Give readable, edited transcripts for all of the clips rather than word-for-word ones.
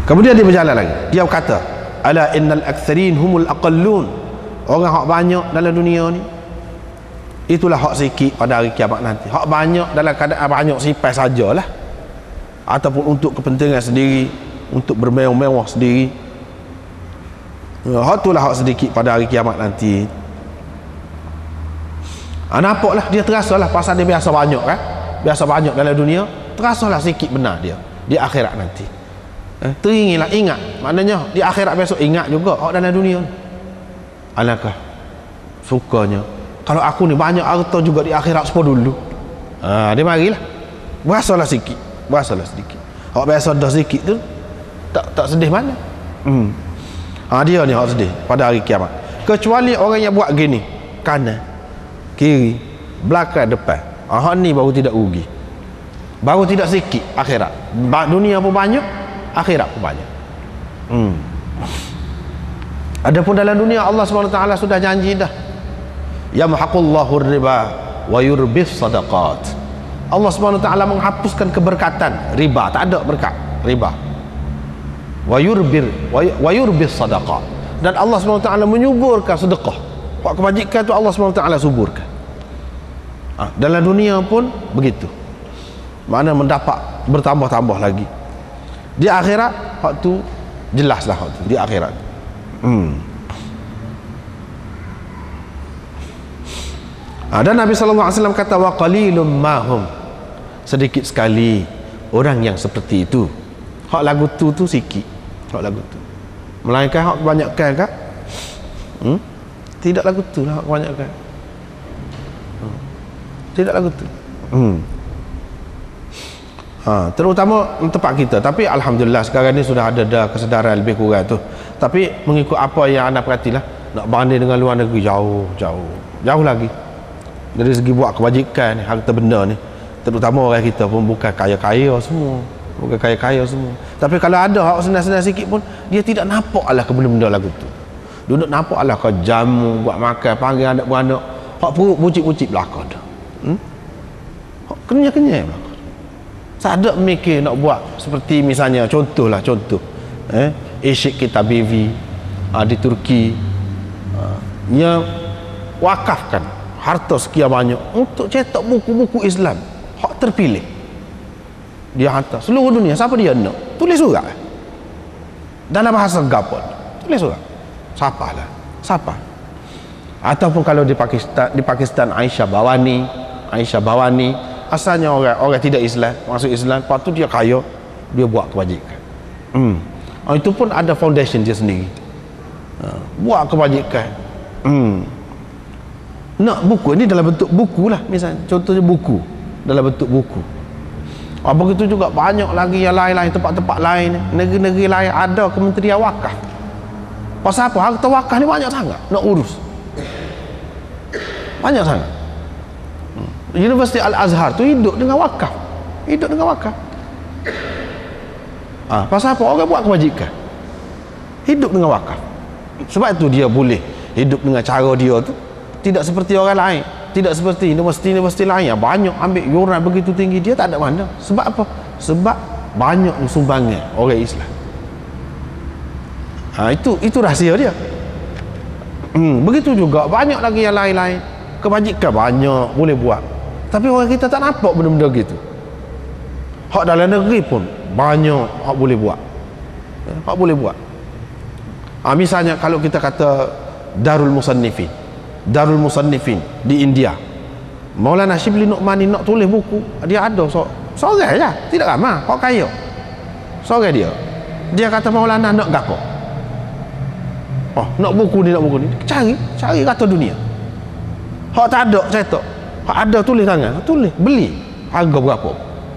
Kemudian dia berjalan lagi, dia berkata, ala innal aktsarin humul aqallun, orang hak banyak dalam dunia ni itulah hak sikit pada hari kiamat nanti. Hak banyak dalam keadaan banyak sipai sajalah, ataupun untuk kepentingan sendiri, untuk bermewah-mewah sendiri. Hak itulah hak sedikit pada hari kiamat nanti. Nampaklah dia terasalah, pasal dia biasa banyak kan, biasa banyak dalam dunia, terasalah sikit benar dia di akhirat nanti. Teringilah, ingat, maknanya di akhirat besok ingat juga hak dalam dunia. Alangkah sukanya kalau aku ni banyak harta juga di akhirat sepuluh dulu. Dia marilah berasalah sikit, berasalah sedikit. Hak biasa dah sikit tu tak sedih mana. Dia ni hak sedih pada hari kiamat. Kecuali orang yang buat gini, kanan, kiri, belakang, depan. Hak ni baru tidak rugi, baru tidak sikit akhirat. Dunia pun banyak, akhirat pun banyak. Adapun dalam dunia Allah SWT sudah janji dah, yamhaqullahu riba wa yurbis sadaqat. Allah SWT menghapuskan keberkatan riba, tak ada berkat riba. Wa yurbis sadaqat, dan Allah SWT menyuburkan sedekah. Hak kebajikan tu Allah SWT suburkan. Dalam dunia pun begitu, mana mendapat bertambah-tambah lagi. Di akhirat hak tu jelaslah, hak tu di akhirat. Dan Nabi SAW kata, wa qalilum mahum, sedikit sekali orang yang seperti itu. Hak lagu tu sikit, hak lagu tu. Melainkan hak kebanyakan kan? Tidak lagu tu lah, hak kebanyakan. Tidak lagu tu. Terutama tempat kita. Tapi alhamdulillah sekarang ni sudah ada dah kesedaran lebih kurang tu. Tapi mengikut apa yang anda perhatilah, nak banding dengan luar negeri jauh lagi. Dari segi buat kebajikan, harta benda ni, terutama orang kita pun bukan kaya-kaya semua, bukan kaya-kaya semua. Tapi kalau ada hak senang-senang sikit pun, dia tidak nampak lah ke benda-benda lagu tu. Duduk nampak lah ke jamu buat makan, panggil anak beranak, hak perut bucik-bucik belakang dah. Hak kenyai-kenyai belakang. Sadak mikir nak buat seperti misalnya contoh Isyik Kitabevi di Turki, dia wakafkan harta sekian banyak untuk cetak buku-buku Islam hak terpilih. Dia hantar seluruh dunia, siapa dia nak tulis surat dalam bahasa Gapon, tulis surat siapa. Ataupun kalau di Pakistan Aisyah Bawani asalnya orang tidak Islam, masuk Islam, lepas tu dia kaya, dia buat kebajikan. Itu pun ada foundation dia sendiri, buat kebajikan. Nak buku ini dalam bentuk buku lah, misalnya contohnya buku dalam bentuk buku. Begitu juga banyak lagi yang lain-lain, tempat-tempat lain, negeri-negeri lain ada kementerian wakaf. Pasal apa? Harta wakaf ni banyak sangat nak urus, banyak sangat. Universiti Al-Azhar tu hidup dengan wakaf, pasal apa? Orang buat kebajikan, hidup dengan wakaf. Sebab itu dia boleh hidup dengan cara dia tu tidak seperti orang lain, tidak seperti universiti lain yang banyak ambil yuran begitu tinggi, dia tak ada mana. Sebab apa? Sebab banyak sumbangan orang Islam. Itu rahsia dia. Begitu juga banyak lagi yang lain-lain, kebajikan banyak boleh buat, tapi orang kita tak nampak benda-benda gitu. Hak dalam negeri pun banyak hak boleh buat, misalnya kalau kita kata Darul Musannifin di India, Maulana Shibli Nu'mani nak tulis buku, dia ada seorang je, tidak ramai, hak kaya, seorang dia kata Maulana nak gapo, nak buku ni, cari kata dunia. Hak tak ada cetak, hak ada tulis tangan, tulis, beli, harga berapa,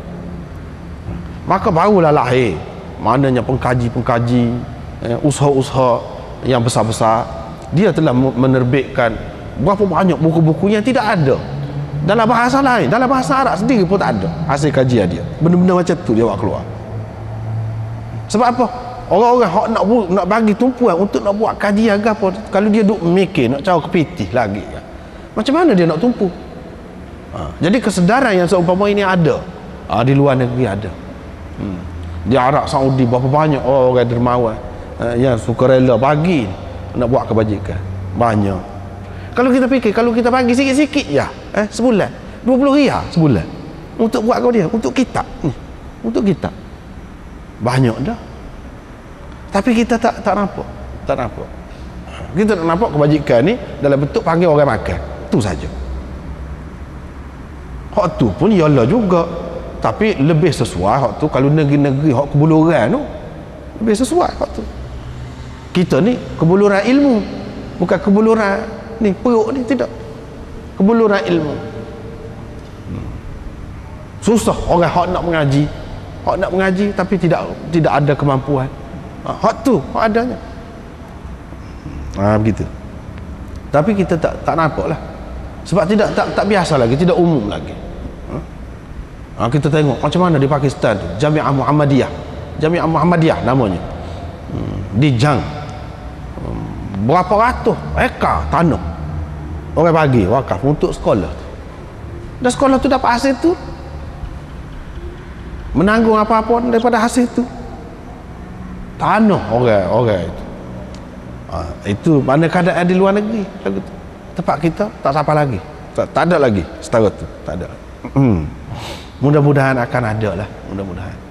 maka barulah lahir maknanya pengkaji usaha-usaha yang besar-besar. Dia telah menerbitkan berapa banyak buku-buku yang tidak ada dalam bahasa lain, dalam bahasa Arab sendiri pun tak ada hasil kajian dia. Benda-benda macam tu dia buat keluar. Sebab apa? Orang-orang hak nak bagi tumpuan untuk nak buat kajian ke apa, kalau dia duk mikir nak cari kepitih lagi, macam mana dia nak tumpu? Jadi kesedaran yang seumpama ini ada, di luar negeri ada. Di Arab Saudi berapa banyak orang dermawan yang sukarela bagi nak buat kebajikan. Banyak. Kalau kita fikir, kalau kita bagi sikit-sikit ya, sebulan 20 riyal sebulan untuk buat kau dia, untuk kitab ni, untuk kitab banyak dah. Tapi kita tak nampak, kita tak nampak kebajikan ni dalam bentuk panggil orang makan, tu saja. Hak tu pun ialah juga, tapi lebih sesuai hak tu. Kalau negeri-negeri hak kebuluran tu lebih sesuai hak tu. Kita ni kebuluran ilmu, bukan kebuluran ni perut ni, tidak, kebuluran ilmu. Susah orang hak nak mengaji tapi tidak ada kemampuan. Hak tu hak adanya. Begitu. Tapi kita tak nampak lah, sebab tak biasa lagi, tidak umum lagi. Kita tengok macam mana di Pakistan tu, Jami'ah Muhammadiyah namanya, di Jang, berapa ratus ekar tanah orang bagi wakaf untuk sekolah. Dan sekolah tu dapat hasil tu, menanggung apa-apa daripada hasil tu, tanah orang itu. Itu mana keadaan di luar negeri. Tempat kita tak sampai lagi, tak ada lagi setara tu, tak ada. Mudah-mudahan akan ada lah, mudah-mudahan.